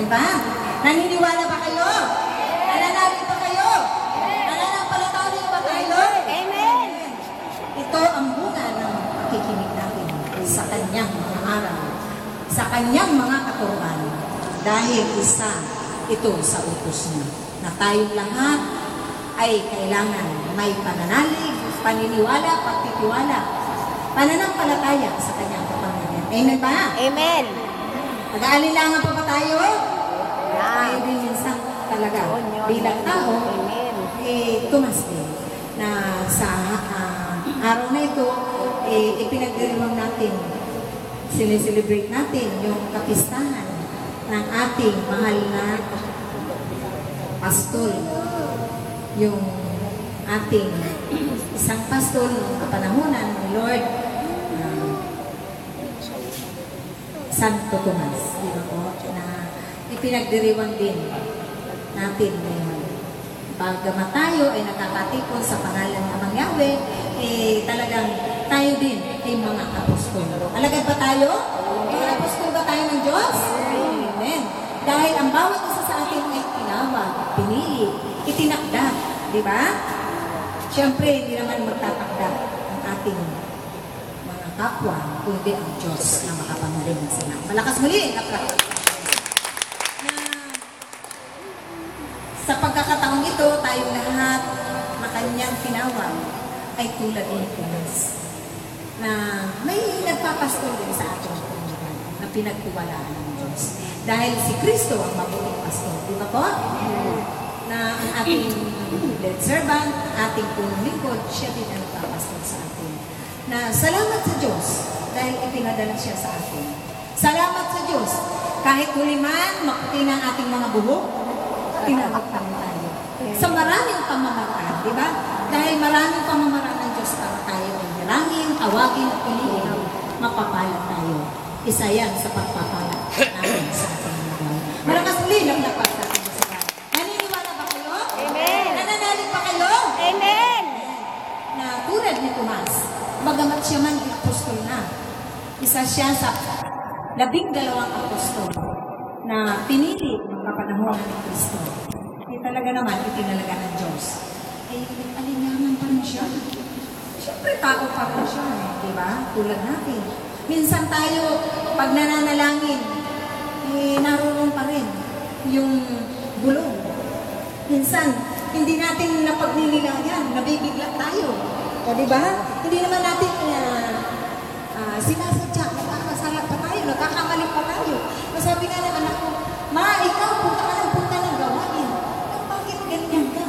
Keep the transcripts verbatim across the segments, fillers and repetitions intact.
ba? Naniniwala ba kayo? Nananalig ba kayo? Nananampalataya ba kayo? Amen. Ito ang bunga ng pakikinig natin sa kanyang mga aral, sa kanyang mga katuruan. Dahil isa ito sa utos niya, na tayong lahat ay kailangan may pananalig, paniniwala, pagtitiwala, pananampalataya sa kanyang kapangyarihan. Amen ba? Amen. Nag-aalilangan pa ba tayo? Yeah. Tayo din minsan talaga bilang tao, Amen. eh, tumas din na sa uh, araw na ito, eh, ipinagdiriwang natin, sineselebrate natin yung kapistahan ng ating mahal na pastol, yung ating isang pastol ng kapanahunan ni Lord uh, Santo Tomas, di ba po, na ipinagdiriwang din natin ngayon. Bagamat tayo ay nakakatipon sa pangalan ng Amang Yahweh, eh talagang tayo din ay mga apostol. Alagad ba tayo? Mga apostol ba tayo ng Diyos? Amen. Dahil ang bawat isa sa atin ay tinawag, pinili, itinakda, di ba? Siyempre, hindi naman magtatakda ang ating mga kapwa, kundi ang Diyos na makapangaring sila. Malakas muli, kapwa. Na sa pagkakataong ito, tayong lahat na kanyang tinawag ay tulad ni Tomas, na may nagpapastol din sa ating komunidad na pinagtiwalaan ng Diyos. Dahil si Kristo ang mabuting pastor. Di ba po? Na ang ating dead servant, ating punong lingkod, siya din ang nagpapastol sa atin. Na salamat sa Diyos dahil ipinadala siya sa atin. Salamat sa Diyos. Kahit huli man, maputi na ang ating mga buhok, tinawag tayo. Sa maraming pamamaraan, di ba? Dahil maraming pamamaraan ng Diyos para tayo ay dalangin, tawagin at piliin, mapapala tayo. Isa yan sa pagpapala natin sa ating mga buhay. Malakas muli lang dapat sa ating Diyos. Naniniwala ba kayo? Amen. Nananalig ba kayo? Amen. Na tulad ni Tomas, bagamat siya man apostol na, isa siya sa labing dalawang apostol na pinili ng kapanahunan ng Kristo. Eh talaga naman, itinalaga ng Diyos. Eh, alinlangan pa rin siya. Siyempre, tao pa rin siya, eh, di ba? Tulad natin. Minsan tayo, pag nananalangin, eh, naroon pa rin yung bulong. Minsan, hindi natin napagninilayan, nabibigla tayo. O, di ba? Hindi naman natin uh, uh, sinasadya, nakakasala pa tayo, nakakamali pa tayo. Masabi nga ng anak ko, Ma, ikaw, punta ka ng punta ng gawain. Bakit ganyan ka?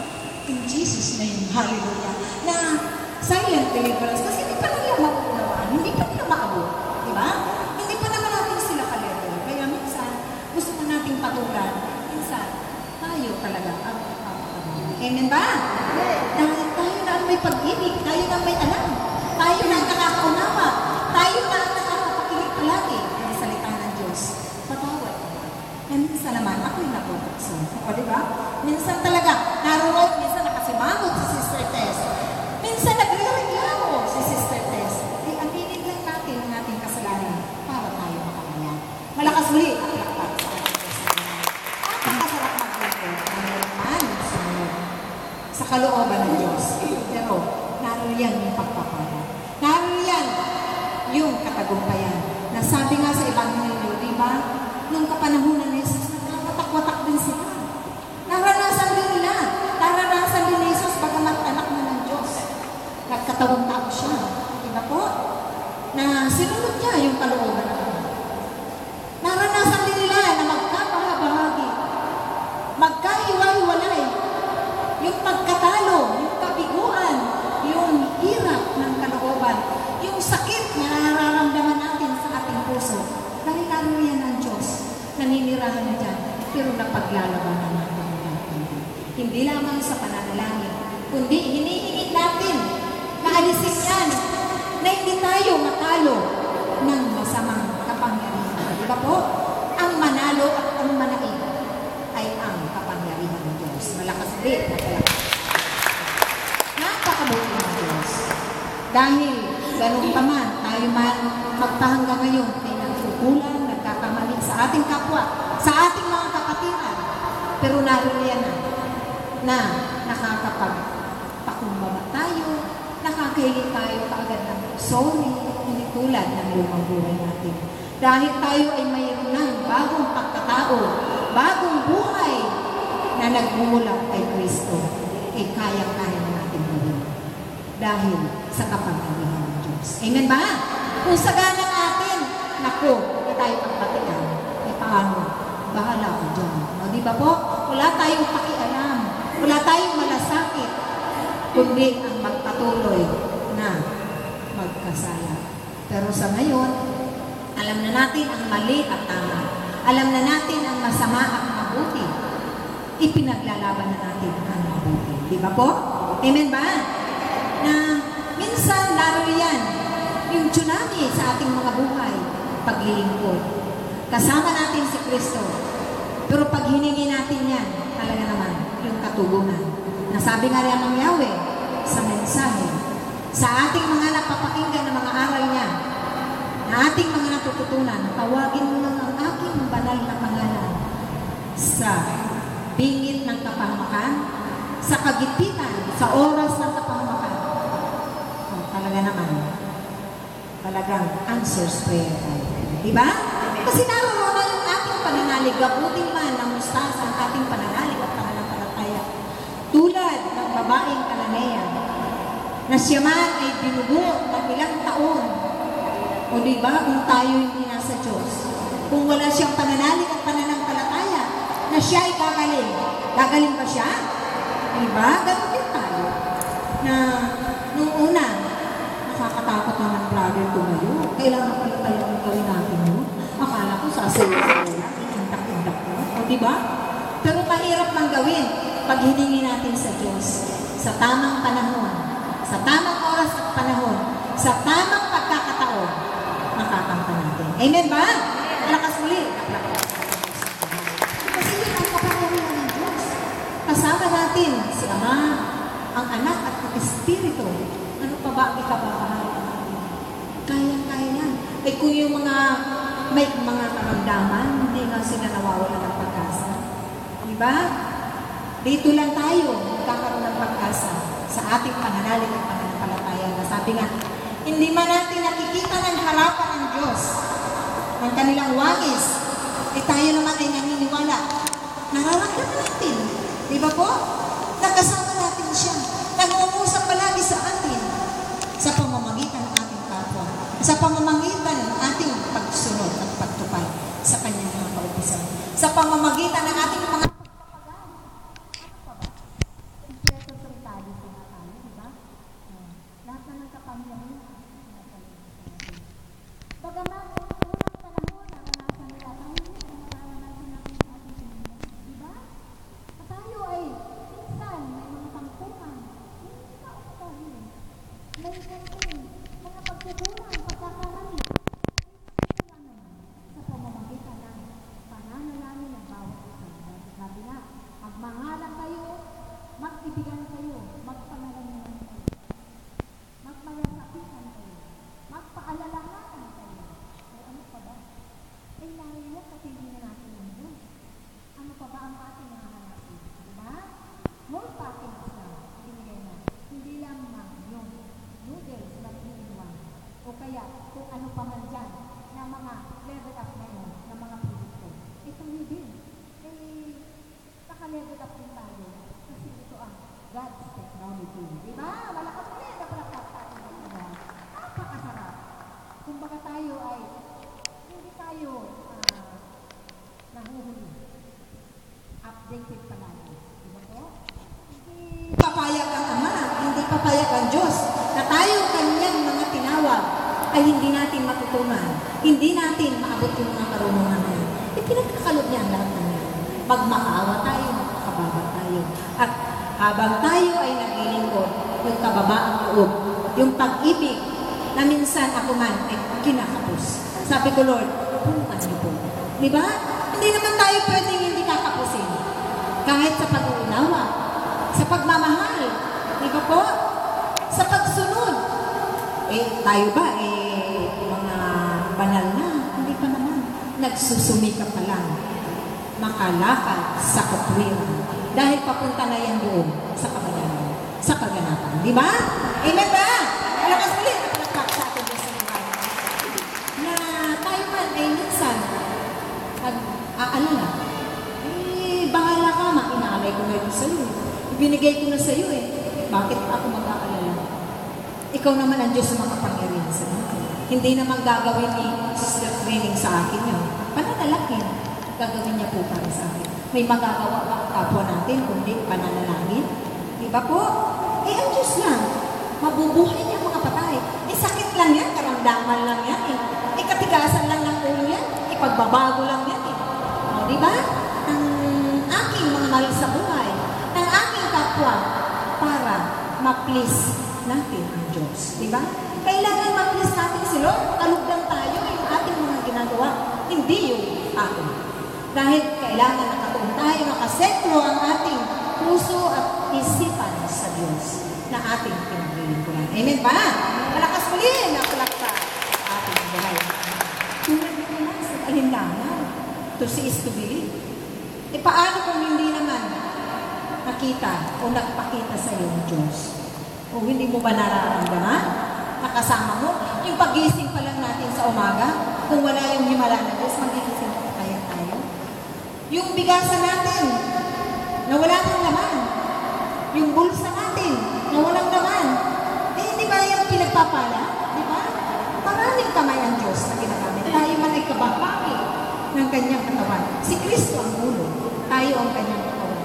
In Jesus' name, hallelujah. Na silent deliverance, kasi hindi pa nila maunawaan, hindi pa nila maabot. Di ba? Hindi pa naman natin sila kalero. Kaya minsan, gusto mo nating patulan. Minsan, tayo talaga ang papatulan. Amen ba? Dahil tayo na ang may pag-ibig, tayo na ang may alam, tayo na ang nakakaunawa, tayo na ang nakakapakinig palagi ng salita ng Diyos. Patawad. Eh, minsan naman, ako'y napupukso. O, di ba? Minsan talaga, naroon, minsan nakasimangot si Sister Tess. Minsan nagre-reklamo si Sister Tess. Eh, aminin lang natin ang ating kasalanan para tayo makakaya. Malakas muli ang lakpat sa ating kasalanan. Napakasarap magdito. Naman sa, sa kalooban ng Diyos. Pero, naroon yung pagpapala. Naroon yung katagumpayan. Na sabi nga sa Ebanghelyo, di ba? Nung kapanahunan ni Jesus, nagkawatak-watak din sila. Naranasan din nila. Naranasan din ni Jesus, bagamat anak na ng Diyos. Nagkatawang tao siya. Diba po? Na sinunod niya yung kalooban ng Diyos. Naranasan din nila na magkakahabahagi. Magkahiwa-hiwalay. Yung pagkatalo, yung kabiguan, yung hirap ng kalooban, yung sakit na nararamdaman natin sa ating puso. Dahil lalo yan ang Diyos, naninirahan na dyan, pero napaglalabanan natin natin. Hindi lamang sa pananalangin, kundi hinihingi natin na alisin yan, na hindi tayo matalo ng masamang kapangyarihan. Di ba po? Ang manalo at ang manaig ay ang kapangyarihan ng Diyos. Malakas din na talaga. Napakabuti ng Diyos. Dahil, ganun pa man, tayo man magpahanggang ngayon, ay nagkukulang, nagkakamali sa sa ating kapwa, sa ating mga kapatiran. Pero naririyan na na nakakapagpakumbaba tayo, nakakahiling tayo kaagad ng sorry, hindi tulad ng lumang buhay natin. Dahil tayo ay mayroon ng bagong pagkatao, bagong buhay na nagmumula kay Kristo, ay kaya-kaya na natin gawin. Dahil sa kapangyarihan ng Diyos. Amen ba? Kung sagana natin, naku, hindi tayo pagpatian. E paano? Bahala ko dyan. O, di ba po? Wala tayong pakialam. Wala tayong malasakit. Kundi ang magpatuloy na magkasala. Pero sa ngayon, alam na natin ang mali at tama. Alam na natin ang masama at mabuti. Ipinaglalaban na natin ang mabuti. Di ba po? Amen ba? Na minsan laro yan yung tsunami sa ating mga buhay, paglilingkod. Kasama natin si Kristo. Pero pag hiningi natin yan, talaga naman yung katugunan. Nasabi nga rin ng Yahweh sa mensahe, sa ating mga napapakinggan ng mga aral niya, na ating mga natututunan, tawagin mo lang ang aking banal na pangalan sa bingit ng kapahamakan, sa kagipitan, sa oras ng kapahamakan. Oh, talaga naman, talagang answers prayer tayo. Diba? Kasi naroon na yung ating pananalig, gabuting man ng mustasa ang ating pananalig at pananampalataya. Tulad ng babaeng Kananea, na siya man ay binubuot ng ilang taon. O diba, kung tayo hindi nasa Diyos, kung wala siyang pananalig at pananampalataya, na siya ay gagaling. Gagaling ba siya? Diba? Ganun din tayo. Na nung una, nakakatakot naman brother tumayo. Kailangan pala tayo ang gawin natin yun. Akala ko sasayo-sayo lang, indak-indak mo. O diba? Pero mahirap mang gawin pag hiningi natin sa Diyos sa tamang panahon, sa tamang oras at panahon, sa tamang pagkakataon, makakamta natin. Amen ba? Lakas muli. Kasi yun ang kapangyarihan ng Diyos. Kasama natin si Ama, ang Anak at ang Espiritu. Ano pa ba ang ikababahala natin? Kaya-kaya yan. Eh kung yung mga may mga karamdaman, hindi nga sila nawawala ng pag-asa. Diba? Dito lang tayo magkakaroon ng pag-asa sa ating pananalig at pananampalataya. Sabi nga, hindi man natin nakikita ng harapan ng Diyos, ng kanilang wangis, eh tayo naman ay naniniwala. Nararamdaman natin. Di ba po? Nakasama natin siya. Nangungusap palagi sa atin sa pamamagitan ng ating kapwa. Sa pamamagitan ng ating pagsunod at pagtupad sa kanyang mga kautusan. Sa pamamagitan ng ating mga papayag ang Ama, hindi papayag ang Diyos na tayo kanyang mga tinawag ay hindi natin matutunan, hindi natin maabot yung mga karunungan na yan. E pinagkakalog niya ang lahat ng yan. Magmakaawa tayo, magkababa tayo. At habang tayo ay naglilingkod, yung kababaang loob, yung pag-ibig na minsan ako man ay kinakapos. Sabi ko, Lord, punukan niyo po. Di ba? Hindi naman tayo pwedeng hindi kakapusin. Kahit sa pag-uunawa, sa pagmamahal, di ba po? Sa pagsunod. Eh, tayo ba, eh, mga banal na? Hindi pa naman. nagsusumika pa lang makalakad sa katwiran. Dahil papunta na yan doon sa kabanalan, sa kaganapan. Di ba? Amen ba? Alakas ulit. Napalakpak sa atin Diyos sa buhay. Na tayo man ay minsan nag-aalala. Eh, bahala ka, makinalay ko na ito sa iyo. Ibinigay ko na sa iyo eh. Bakit ako mag-aalala? Ikaw naman ang Diyos na makapangyarihan sa akin. Hindi naman gagawin ni Sister Training sa akin yun. Pananalangin. Gagawin niya po para sa akin. May magagawa ba ang kapwa natin kundi pananalangin? Di ba po? Eh, ang Diyos lang. Mabubuhay niya ang mga patay. Eh, sakit lang yan. Karamdaman lang yan eh. Eh, katigasan lang ng ulo yan. Eh, pagbabago lang yan eh. O, di ba? Ang aking mga mahal sa buhay, ang aking kapwa, para ma-please natin ang Diyos. Di ba? Kailangan ma-please natin si Lord. Kalugdan tayo yung ating mga ginagawa. Hindi yung atin. Dahil kailangan nakatuon tayo, nakasentro ang ating puso at isipan sa Diyos na ating pinaglilingkuran. Amen ba? Malakas muli na palakpa sa ating buhay. Tulad mo naman sa alinlangan. To see is to believe. E paano kung hindi naman nakita o nagpakita sa iyo ng Diyos? O hindi mo ba nararamdaman? Nakasama mo? Yung pagising pa lang natin sa umaga, kung wala yung himala na Diyos, magigising pa kaya tayo? Yung bigasan natin, na wala nang laman. Yung bulsa natin, na walang laman. Eh, di ba yung pinagpapala? Di ba? Maraming kamay ang Diyos na ginagamit. Tayo man ay kababaki ng kanyang katawan. Si Kristo ang ulo. Tayo ang kanyang katawan.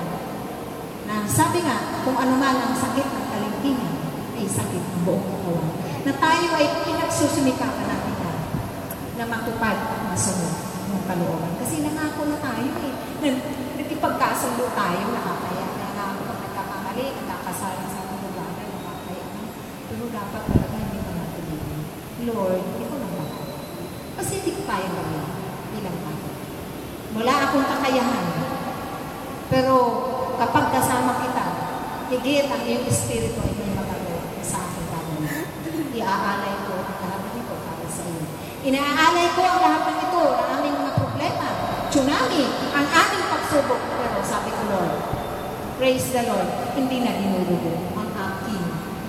Na sabi nga, kung ano man ang sakit ng kalingkingan, ay sakit ng buong katawan. Na tayo ay pinagsusumikapan natin na, na matupad at masunod ng kalooban. Kasi nangako na tayo eh. Nagkipagkasundo tayo, nakakaya. Nangako pag nagkakamali, nagkakasala sa mga lugar, nakakaya. Pero dapat talaga hindi ka natuloy. Lord, ikaw lang ba? Kasi hindi ko kaya gawin bilang tayo. Wala akong kakayahan. Pero kapag kasama kita, higit ang iyong espiritu ay may magagawa sa aking gagawin. Iaalay ko ang lahat ng ito para sa iyo. Inaalay ko ang lahat ng ito, ang aming mga problema, tsunami, ang aming pagsubok. Pero sabi ko, Lord, praise the Lord, hindi na dinudugo ang aking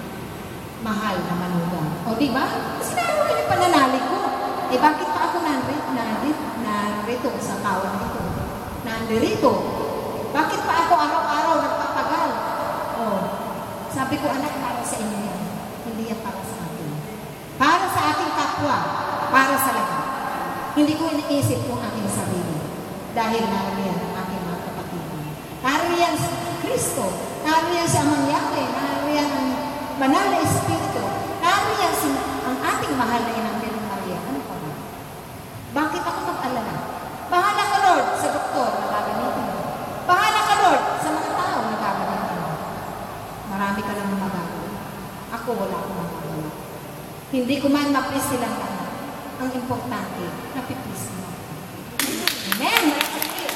mahal na manugang. O diba? Kasi naroon yung pananalig ko. Eh bakit pa ako nandito, nandito, nandito sa tawag nito? Nandito. Bakit pa ako araw-araw nagpapagal? Oh, sabi ko, anak, para sa inyo yan. Hindi yan para sa akin. Para sa ating kapwa. Para sa lahat. Hindi ko iniisip yung aking sarili. Dahil nariyan ang aking mga kapatid. Nariyan si Kristo. Nariyan si Amang Yahweh. Nariyan ang banal na Espiritu. Nariyan si ang ating mahal na inang Birang Maria. Ano pa ba? Bakit ako mag-alala? Bahala ka, Lord, sa doktor na gagamitin mo. Bahala ka, Lord, sa mga tao na gagamitin mo. Marami ka lang magagawa. Ako wala akong magagawa. Hindi ko man ma-please silang lahat. Ang importante, napiplease mo. Amen! Kasi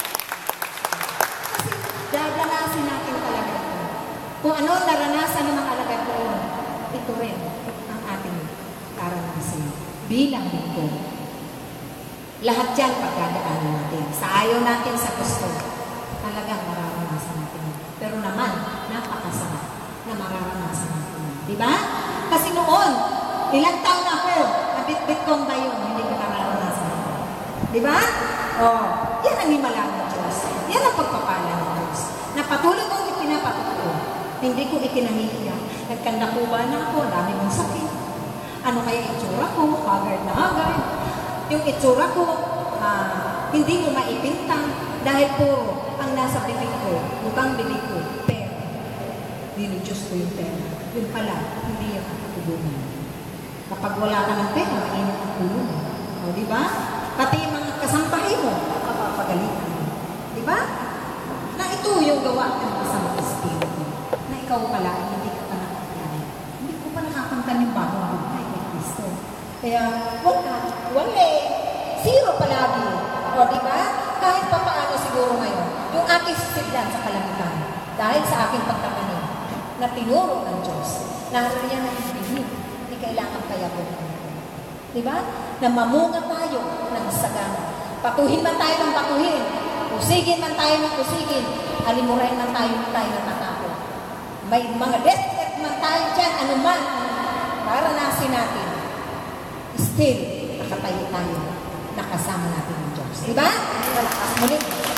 dadanasin natin talaga ito. Kung ano naranasan ng mga alagad doon, ito rin ang ating karanasan bilang linggo. Lahat yan pagdadaanan natin. Sa ayaw natin sa gusto, talagang mararanasan natin. Pero naman, napakasarap na mararanasan natin. Diba? Kasi noon, ilang taon ako, nabit-bit kong ba yun, hindi ko nararanasan. Diba? Oh, yan ang himala ng Diyos. Yan ang pagpapala ng Diyos. Na patuloy kong ipinapatuto. Hindi ko ikinahihiya. Nagkandakuba na ako, dami mong sakit. Ano kaya itsura ko? Haggard na haggard. Yung itsura ko, uh, hindi mo maipintang dahil puro ang nasa bibig ko, bukang bibig ko, pera. Dinidyos ko yung pera. Yung pala, hindi yung katulungan. Kapag wala ka ng pera, mainit ang ulo mo. O, di ba? Pati yung mga kasampahin mo, kapapagalitan mo. Di ba? Na ito yung gawa ng isang espiritu. Na ikaw pala, hindi ka pa nakakilala. Hindi ko pa nakakanta ng bagong buhay kay Kristo. Kaya, wala, wala eh. Zero palagi. O, di ba? Kahit pa paano siguro ngayon, yung aking sisiglan sa kalamitan, dahil sa aking pagtatanim, na tinuro ng Diyos, na yan ang ibigin, hindi kailangan kaya po. Di ba? Na mamunga tayo ng sagana. Patuhin man tayo ng patuhin, usigin man tayo ng usigin, alimurahin man tayo ng tayo natatakot. May mga death man tayo dyan, anuman maranasin natin, still, nakatayo tayo, nakasama natin ng Diyos. Diba? Malakas muli.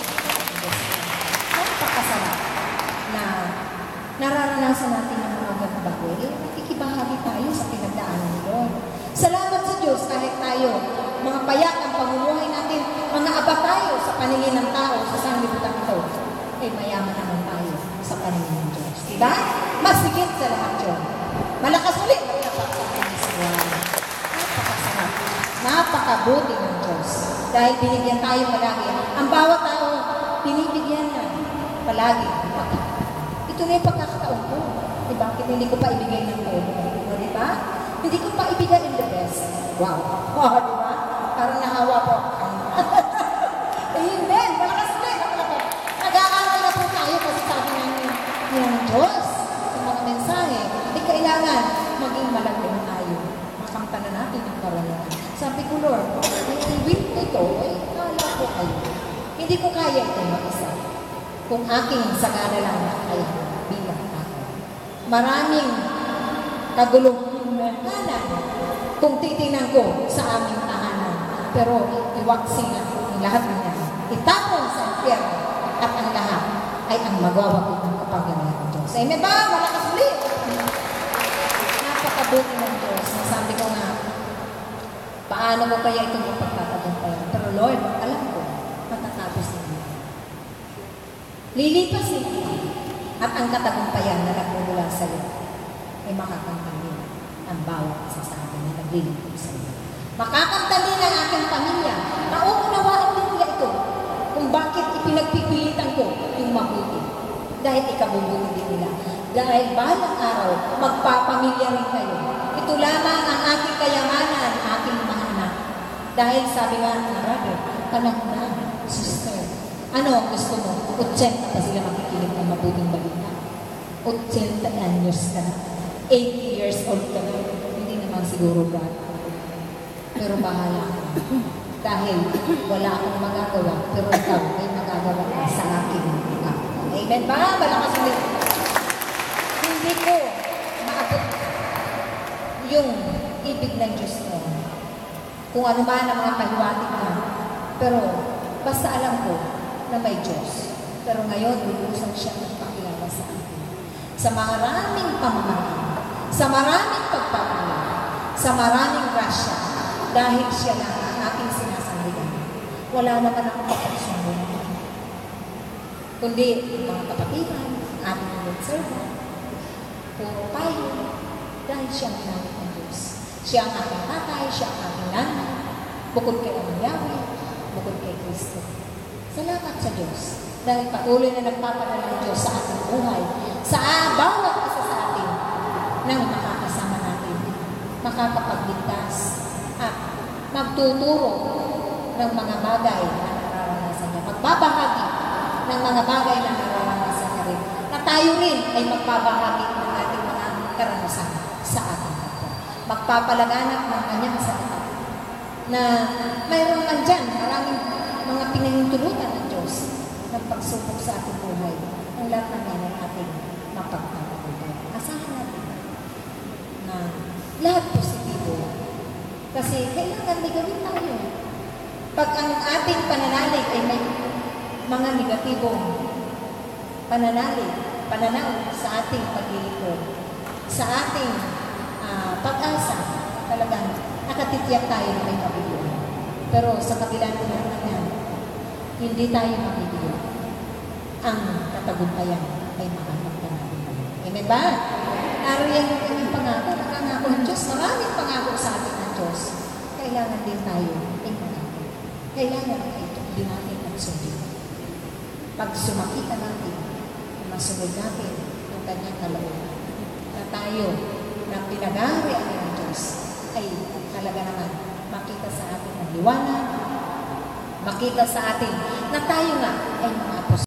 Napakasarap na nararanasan natin ang mga gagbago. Eh, nakikibahagi tayo sa pinagdaanan ni Lord. Salamat sa Diyos kahit tayo, mga payak ang pamumuhay natin, mga aba tayo sa paningin ng tao sa sanglibutan ito, eh mayaman naman tayo sa paningin ng Diyos. Diba? Masigit sa lahat yun. Malakas ulit. Napakasarap. Napakabuti ng Diyos. Dahil binigyan tayo palagi. Ang bawat tao, binibigyan niya palagi. Ito na yung pagkakataon ko. Eh, bakit hindi ko pa ibigay ng todo? O, diba? Hindi ko pa ibigay in the best. Wow. O, diba? Parang nahawa po. Amen. Malakas ulit. Nag-aaral na po tayo kasi sabi namin ng Diyos sa mga mensahe. Hindi kailangan maging malagay tayo. Makamta na natin yung karanasan. Sabi ko, Lord, ang will ko ito, ay kala ko kayo. Hindi ko kaya ito mag-isa. Kung aking sagana lang na kaya bilang ako. Maraming kagulong tahanan kung titingnan ko sa aming tahanan. Pero iwaksin na ang lahat niya. Itapon sa impyerno at ang lahat ay ang magwawakit ng kapangyarihan ng Diyos. Amen ba? Malakas ulit. Napakabuti ng Diyos. Sabi ko nga, paano ko kaya itong ipagtatagumpayan? Pero Lord, alam ko, matatapos na ito. Lilipas ito. At ang katagumpayan na nagmumula sa iyo ay makakamtalin ang bawat isa sa atin na naglilingkod sa iyo. Makakamtalin ang aking pamilya. Nauunawaan din nila ito kung bakit ipinagpipilitan ko yung mabuti. Dahil ikabubuti din nila. Dahil balang araw, magpapamilya rin kayo. Ito lamang ang aking kayamanan, aking mga anak. Dahil sabi nga ng brother, panahon na, sister, ano ang gusto mo? eighty pa sila makikinig ng mabuting balita. eighty anyos ka na. eighty years old ka na. Hindi naman siguro ba? Pero bahala ka. Dahil wala akong magagawa, pero ikaw ay magagawa ka sa aking mga. Amen ba? Malakas ulit. Hindi ko maabot yung ibig ng Diyos mo. Kung ano man ang mga pahiwatig na. Pero basta alam ko na may Diyos. Pero ngayon, lulusan siya nagpakilala sa akin. Sa maraming pamamaraan, sa maraming pagpapala, sa maraming grasya, dahil siya lang ang aking sinasandigan. Wala naman akong kapagsunod. Kundi, mga kapatiran, ating mga servant, puro payo, dahil siya ang namin ng Diyos. Siya ang aking tatay, siya ang aking nanay, bukod kay Amang Yahweh, bukod kay Kristo. Salamat sa Diyos. Dahil patuloy na nagpapadala ng Diyos sa ating buhay, sa bawat isa sa atin, nang makakasama natin, makakapagligtas, at magtuturo ng mga bagay na nararanasan niya. Magbabahagi ng mga bagay na nararanasan niya rin. Na tayo rin ay magpabahagi ng ating mga karanasan sa ating kapwa. Magpapalaganap ng kanyang salita. Na mayroon man dyan, maraming mga pinahintulutan ng Diyos ng pagsubok sa ating buhay. Ang lahat ng yan ay ating mapagpapagulay. Asahan natin na lahat positibo. Kasi kailangan may gawin tayo. Pag ang ating pananalig ay may mga negatibong pananalig, pananaw sa ating paglilingkod, sa ating uh, pag-asa, talagang nakatitiyak tayo na may mabibigo. Pero sa kabila ng lahat yan, hindi tayo mabibigo. Ang katagumpayan ay makakapagpanahin tayo. Amen ba? Nariyan yung kanyang pangako, nakangako ng Diyos. Maraming pangako sa atin ng Diyos. Kailangan din tayo ay pangako. Kailangan ito din natin at sundin. Pag sumakita natin, masunod natin ang kanyang kalooban na tayo ng pinag-aarian ng Diyos ay talaga naman makita sa atin ang liwanag, makita sa atin na tayo nga ay mga